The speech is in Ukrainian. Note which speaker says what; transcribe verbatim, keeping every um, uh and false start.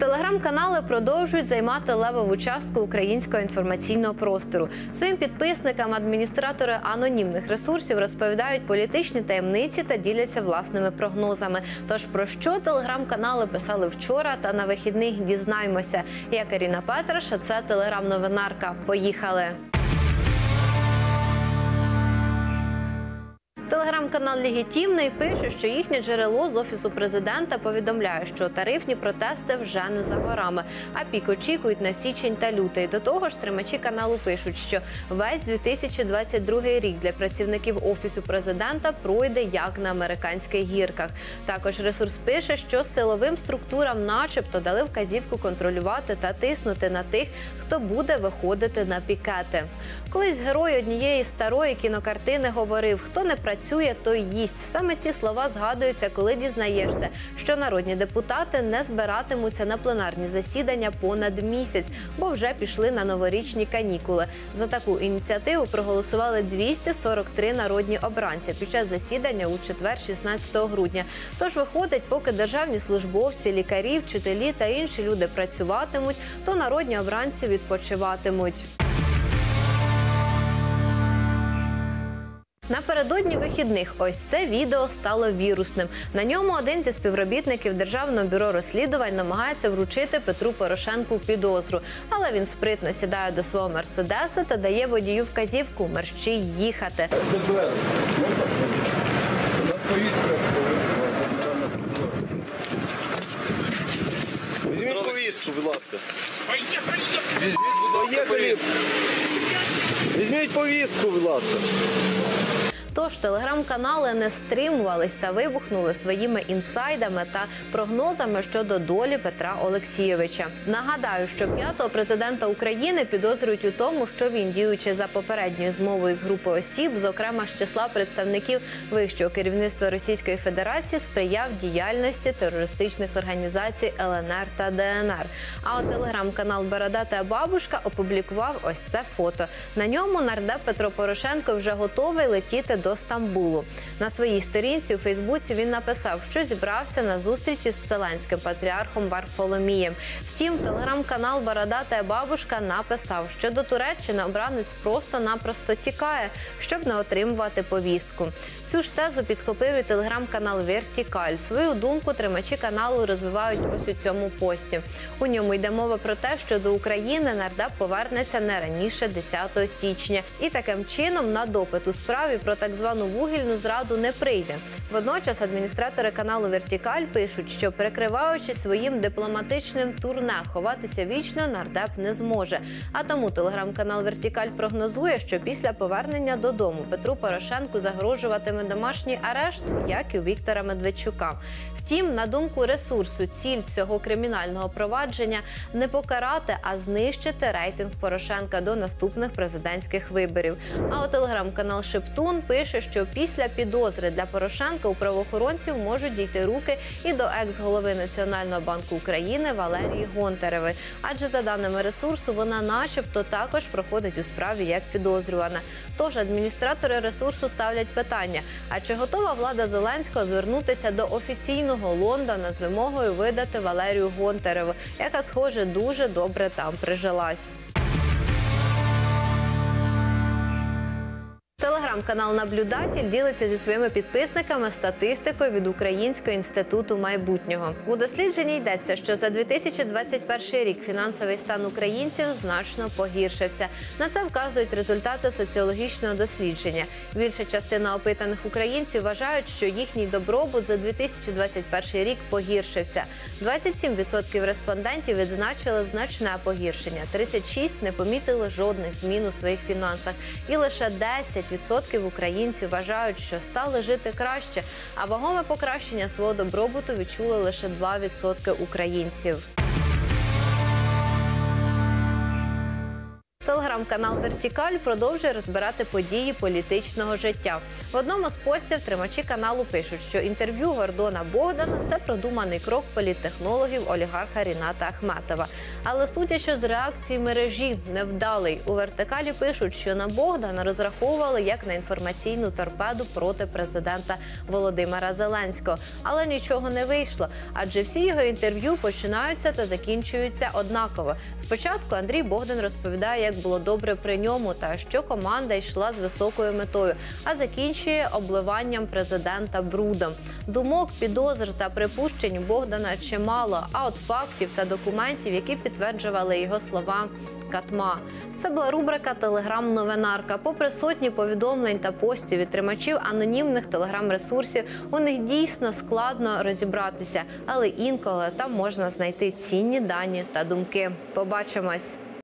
Speaker 1: Телеграм-канали продовжують займати левову частку українського інформаційного простору. Своїм підписникам адміністратори анонімних ресурсів розповідають політичні таємниці та діляться власними прогнозами. Тож про що телеграм-канали писали вчора та на вихідних, дізнаємося. Я Каріна Петраш, а це телеграм-новинарка. Поїхали! Телеграм-канал «Легітимний» пише, що їхнє джерело з Офісу Президента повідомляє, що тарифні протести вже не за горами, а пік очікують на січень та лютий. До того ж, тримачі каналу пишуть, що весь дві тисячі двадцять другий рік для працівників Офісу Президента пройде як на американських гірках. Також ресурс пише, що силовим структурам начебто дали вказівку контролювати та тиснути на тих, хто буде виходити на пікети. Колись герой однієї старої кінокартини говорив: «Хто не працює, той їсть». Саме ці слова згадуються, коли дізнаєшся, що народні депутати не збиратимуться на пленарні засідання понад місяць, бо вже пішли на новорічні канікули. За таку ініціативу проголосували двісті сорок три народні обранці під час засідання у четвер, шістнадцятого грудня. Тож виходить, поки державні службовці, лікарі, вчителі та інші люди працюватимуть, то народні обранці відпочиватимуть. Напередодні вихідних ось це відео стало вірусним. На ньому один зі співробітників Державного бюро розслідувань намагається вручити Петру Порошенку підозру. Але він спритно сідає до свого мерседеса та дає водію вказівку мерщій їхати.
Speaker 2: Візьміть повістку, будь ласка.
Speaker 3: Поїхали. Візьміть повістку, будь ласка.
Speaker 1: Тож телеграм-канали не стримувались та вибухнули своїми інсайдами та прогнозами щодо долі Петра Олексійовича. Нагадаю, що п'ятого президента України підозрюють у тому, що він, діючи за попередньою змовою з групою осіб, зокрема з числа представників вищого керівництва Російської Федерації, сприяв діяльності терористичних організацій Л Н Р та Д Н Р. А от телеграм-канал «Бородата бабушка» опублікував ось це фото. На ньому нардеп Петро Порошенко вже готовий летіти до Стамбулу. На своїй сторінці у Фейсбуці він написав, що зібрався на зустрічі з Вселенським патріархом Варфоломієм. Втім, телеграм-канал «Бородата бабушка» написав, що до Туреччини обранець просто-напросто тікає, щоб не отримувати повістку. Цю ж тезу підхопив і телеграм-канал «Вертикаль». Свою думку тримачі каналу розвивають ось у цьому пості. У ньому йде мова про те, що до України нардеп повернеться не раніше десятого січня. І таким чином на допит у справі про так звану вугільну зраду не прийде. Водночас адміністратори каналу «Вертикаль» пишуть, що, перекриваючи своїм дипломатичним турне, ховатися вічно нардеп не зможе. А тому телеграм-канал «Вертикаль» прогнозує, що після повернення додому Петру Порошенку загрожуватиме домашній арешт, як і у Віктора Медведчука. Втім, на думку ресурсу, ціль цього кримінального провадження – не покарати, а знищити рейтинг Порошенка до наступних президентських виборів. А от телеграм-канал «Шептун» пише, що після підозри для Порошенка у правоохоронців можуть дійти руки і до екс-голови Національного банку України Валерії Гонтаревої. Адже, за даними ресурсу, вона начебто також проходить у справі як підозрювана. Тож адміністратори ресурсу ставлять питання – а чи готова влада Зеленського звернутися до офіційного Лондона з вимогою видати Валерію Гонтареву, яка, схоже, дуже добре там прижилась. Телеграм-канал «Наблюдатель» ділиться зі своїми підписниками статистикою від Українського інституту майбутнього. У дослідженні йдеться, що за дві тисячі двадцять перший рік фінансовий стан українців значно погіршився. На це вказують результати соціологічного дослідження. Більша частина опитаних українців вважають, що їхній добробут за дві тисячі двадцять перший рік погіршився. двадцять сім відсотків респондентів відзначили значне погіршення, тридцять шість відсотків не помітили жодних змін у своїх фінансах і лише десять відсотків українців вважають, що стали жити краще, а вагоме покращення свого добробуту відчули лише два відсотки українців. Телеграм-канал «Вертикаль» продовжує розбирати події політичного життя. В одному з постів тримачі каналу пишуть, що інтерв'ю Гордона Богдана – це продуманий крок політтехнологів олігарха Ріната Ахметова. Але судячи з реакції мережі, невдалий. У «Вертикалі» пишуть, що на Богдана розраховували як на інформаційну торпеду проти президента Володимира Зеленського. Але нічого не вийшло, адже всі його інтерв'ю починаються та закінчуються однаково. Спочатку Андрій Богдан розповідає, як було добре при ньому та що команда йшла з високою метою, а закінчує обливанням президента брудом. Думок, підозр та припущень у Богдана чимало, а от фактів та документів, які підтверджували його слова, катма. Це була рубрика «Телеграм-новинарка». Попри сотні повідомлень та постів від тримачів анонімних телеграм-ресурсів, у них дійсно складно розібратися, але інколи там можна знайти цінні дані та думки. Побачимось!